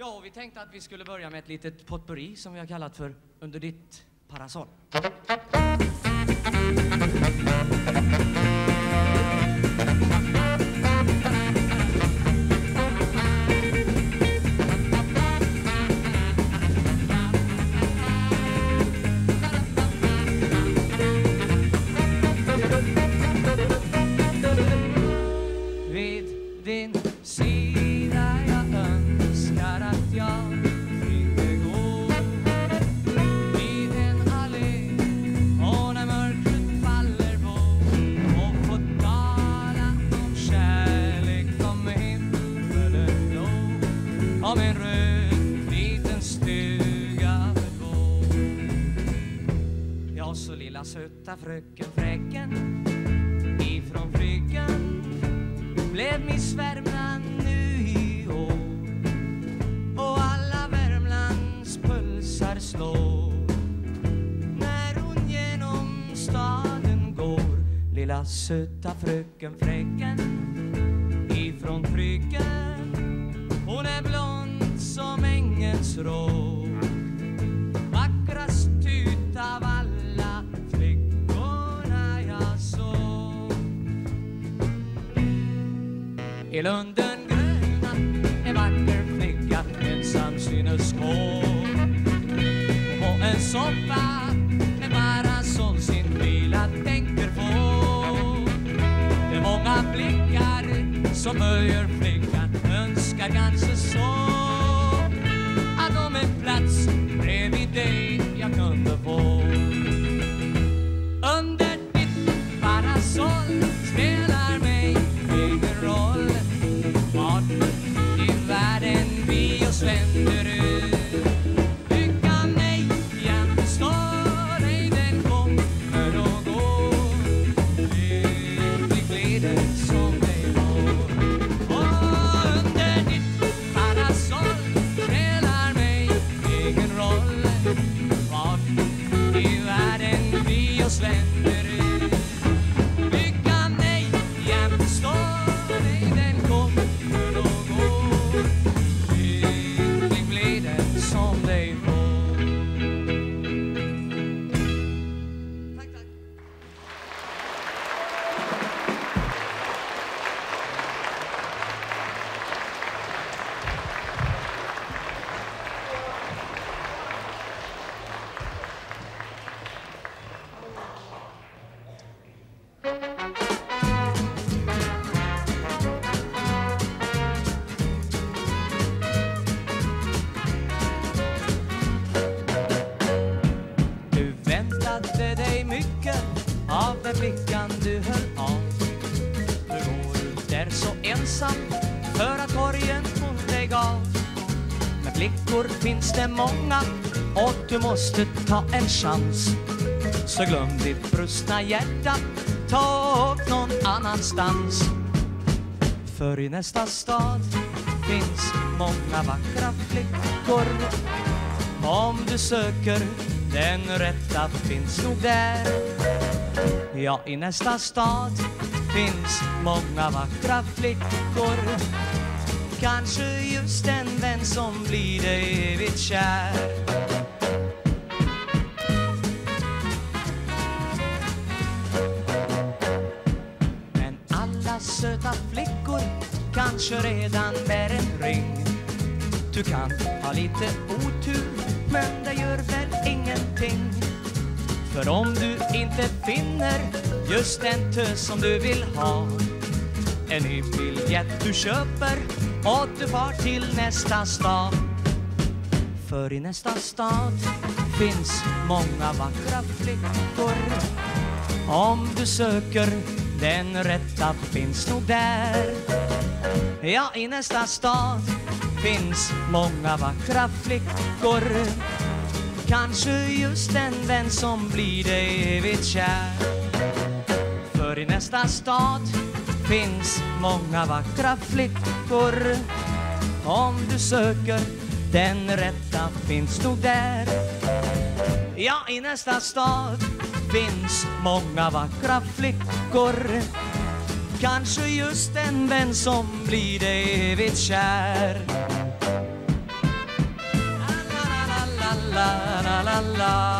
Ja, vi tänkte att vi skulle börja med ett litet potpourri som vi har kallat för Under ditt parasoll. Vid din sida jag önskar att jag inte går i en allé, och när mörkret faller på och får tala om kärlek, om himmelen blå, om en röd liten stuga vid vår. Ja, så lilla söta fröken Fräcken ifrån Fryggen blev Miss Värmland nu i år, och alla Värmlands pulsar slår när hon genom staden går. Lilla söta fröken Fräcken ifrån Fryggen, hon är blond som ängens rå, vackrast utav alla flickorna jag såg. I Lunden gröna en vacker flicka ensam synes gå, och en soppa med parasoll sin vila tänker på. Det är många blickar som höjer flickan, önskar kanske så att om en plats bredvid dig jag kunde få. Under ditt parasoll spelar mig ingen roll vart i världen vi oss vänder ut. Lyckan nej jämt står dig, den kommer och går. Lycklig blir det som dig går. Och under ditt parasoll spelar mig ingen roll vart i världen vi oss vänder ut. Lyckan nej jämt står dig, den kommer och går. Lycklig blir det som dig får. Tack, tack. Du väntade dig mycket av den flickan du höll av. Du går ut där så ensam för att korgen hon dig gav. Med flickor finns det många och du måste ta en chans. Så glöm ditt brustna hjärta, ta åt någon annanstans. För i nästa stad finns många vackra flickor. Om du söker den rätta finns nog där. Ja, i nästa stad finns många vackra flickor. Kanske just en vän som blir dig evigt kär. Men alla söta flickor kanske redan bär en ring. Du kan ha lite otur, men det gör väl ingenting. För om du inte finner just den tös som du vill ha, en ny biljett du köper och du far till nästa stad. För i nästa stad finns många vackra flickor. Om du söker den rätta finns nog där. Ja, i nästa stad finns många vackra flickor. Kanske just en vän som blir dig evigt kär. För i nästa stad finns många vackra flickor. Om du söker den rätta finns nog där. Ja, i nästa stad finns många vackra flickor. Kanske just en vän som blir dig evigt kär. la la la la.